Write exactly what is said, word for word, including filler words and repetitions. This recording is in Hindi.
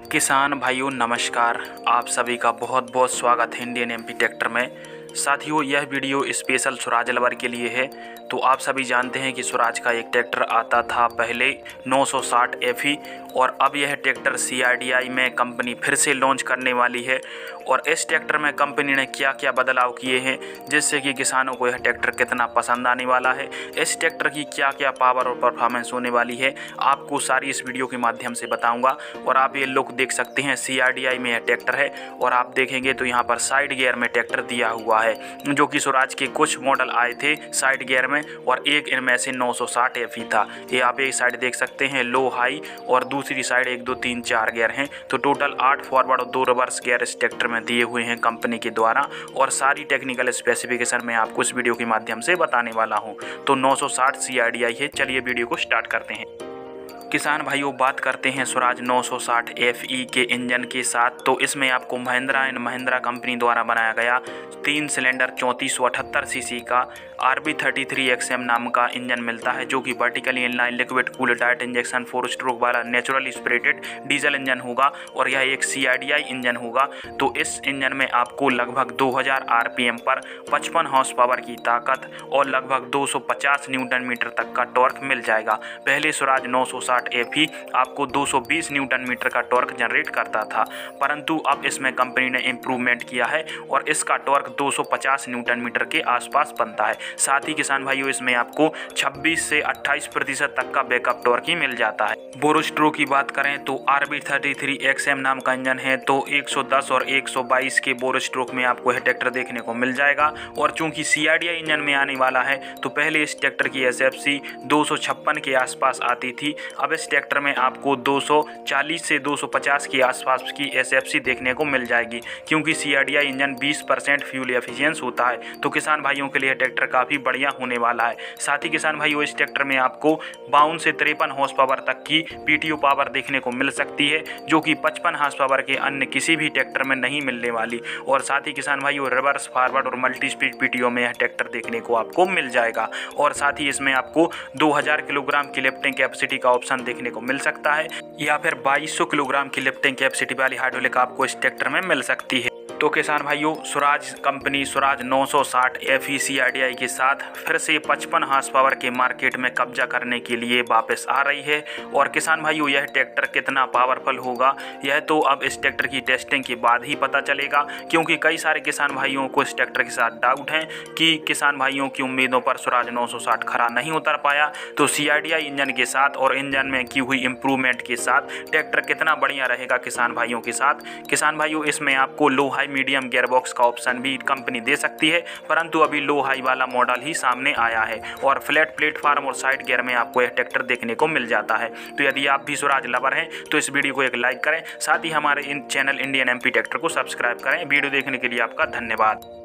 किसान भाइयों नमस्कार। आप सभी का बहुत बहुत स्वागत है इंडियन एमपी ट्रैक्टर में। साथियों, यह वीडियो स्पेशल स्वराज लवर के लिए है। तो आप सभी जानते हैं कि स्वराज का एक ट्रैक्टर आता था पहले नौ सौ साठ एफ ई और अब यह tractor C R D I में कंपनी फिर से लॉन्च करने वाली है। और इस ट्रैक्टर में कंपनी ने क्या क्या बदलाव किए हैं जिससे कि किसानों को यह ट्रैक्टर कितना पसंद आने वाला है, इस ट्रैक्टर की क्या क्या पावर और परफॉर्मेंस होने वाली है, आपको सारी इस वीडियो के माध्यम से बताऊंगा। और आप ये लुक देख सकते हैं, सी आर डी आई में यह ट्रैक्टर है और आप देखेंगे तो यहाँ पर साइड गियर में ट्रैक्टर दिया हुआ है, जो कि स्वराज के कुछ मॉडल आए थे साइड गियर में और एक इनमें से नौ सौ साठ एफ ई था। ये आप एक साइड देख सकते हैं लो हाई और दूसरी साइड एक दो तीन चार गियर हैं। तो टोटल आठ फॉरवर्ड और दो रिवर्स गियर इस ट्रैक्टर में दिए हुए हैं कंपनी के द्वारा और सारी टेक्निकल स्पेसिफिकेशन मैं आपको इस वीडियो के माध्यम से बताने वाला हूं। तो नौ सौ साठ सी आर डी आई है। चलिए वीडियो को स्टार्ट करते हैं। किसान भाइयों, बात करते हैं स्वराज नौ सौ साठ एफ ई के इंजन के साथ। तो इसमें आपको महिंद्रा एंड महिंद्रा कंपनी द्वारा बनाया गया तीन सिलेंडर चौंतीस सौ अठहत्तर सीसी का R B thirty three X M नाम का इंजन मिलता है, जो कि vertically inline liquid cooled direct injection four stroke वाला नेचुरली स्पिरिटेड डीजल इंजन होगा और यह एक C R D I engine होगा। तो इस इंजन में आपको लगभग दो हज़ार आर पी एम पर पचपन हॉर्स पावर की ताकत और लगभग दो सौ पचास न्यूटन मीटर तक का टॉर्क मिल जाएगा। पहले स्वराज नौ सौ साठ एफ ई आपको दो सौ बीस न्यूटन मीटर का टॉर्क जनरेट करता था, परंतु अब इसमें कंपनी ने इम्प्रूवमेंट किया है और इसका टॉर्क दो सौ पचास न्यूटन मीटर के आसपास बनता है। साथ ही किसान भाइयों, इसमें आपको छब्बीस से अट्ठाईस प्रतिशत तक का बैकअप टॉर्क ही मिल जाता है। बोरो स्ट्रोक की बात करें तो R B thirty three X M नाम का इंजन है, तो एक सौ दस और एक सौ बाईस के बोरो स्ट्रोक में आपको यह ट्रैक्टर देखने को मिल जाएगा। और चूंकि C R D I engine में आने वाला है तो पहले इस ट्रैक्टर की एस एफ सी दो सौ छप्पन के आसपास आती थी, अब इस ट्रैक्टर में आपको दो सौ चालीस से दो सौ पचास के आसपास की एस एफ सी देखने को मिल जाएगी, क्योंकि C R D I engine बीस परसेंट फ्यूल एफिशिएंस होता है। तो किसान भाइयों के लिए ट्रैक्टर काफ़ी बढ़िया होने वाला है। साथ ही किसान भाइयों, इस ट्रैक्टर में आपको बावन से तिरपन हॉर्स पावर तक की पी टी ओ पावर देखने को मिल सकती है, जो कि पचपन हॉर्स पावर के अन्य किसी भी ट्रैक्टर में नहीं मिलने वाली। और साथ ही किसान भाइयों, रिवर्स फॉरवर्ड और multi speed P T O में यह ट्रैक्टर देखने को आपको मिल जाएगा। और साथ ही इसमें आपको दो हज़ार किलोग्राम की लिफ्टिंग कैपेसिटी का ऑप्शन देखने को मिल सकता है या फिर बाईस सौ किलोग्राम की लिफ्टिंग कैपेसिटी वाली हाइड्रोलिक आपको इस ट्रैक्टर में मिल सकती है। तो किसान भाइयों, स्वराज कंपनी स्वराज नौ सौ साठ F E C R D I के साथ फिर से पचपन हॉर्स पावर के मार्केट में कब्जा करने के लिए वापस आ रही है। और किसान भाइयों, यह ट्रैक्टर कितना पावरफुल होगा यह तो अब इस ट्रैक्टर की टेस्टिंग के बाद ही पता चलेगा, क्योंकि कई सारे किसान भाइयों को इस ट्रैक्टर के साथ डाउट हैं कि किसान भाइयों की उम्मीदों पर स्वराज नौ सौ साठ खरा नहीं उतर पाया। तो C R D I engine के साथ और इंजन में की हुई इम्प्रूवमेंट के साथ ट्रैक्टर कितना बढ़िया रहेगा किसान भाइयों के साथ। किसान भाइयों, इसमें आपको लो हाई मीडियम गियरबॉक्स का ऑप्शन भी कंपनी दे सकती है, परंतु अभी लो हाई वाला मॉडल ही सामने आया है और फ्लैट प्लेटफॉर्म और साइड गियर में आपको यह ट्रैक्टर देखने को मिल जाता है। तो यदि आप भी स्वराज लवर हैं तो इस वीडियो को एक लाइक करें, साथ ही हमारे इन चैनल इंडियन एमपी ट्रैक्टर को सब्सक्राइब करें। वीडियो देखने के लिए आपका धन्यवाद।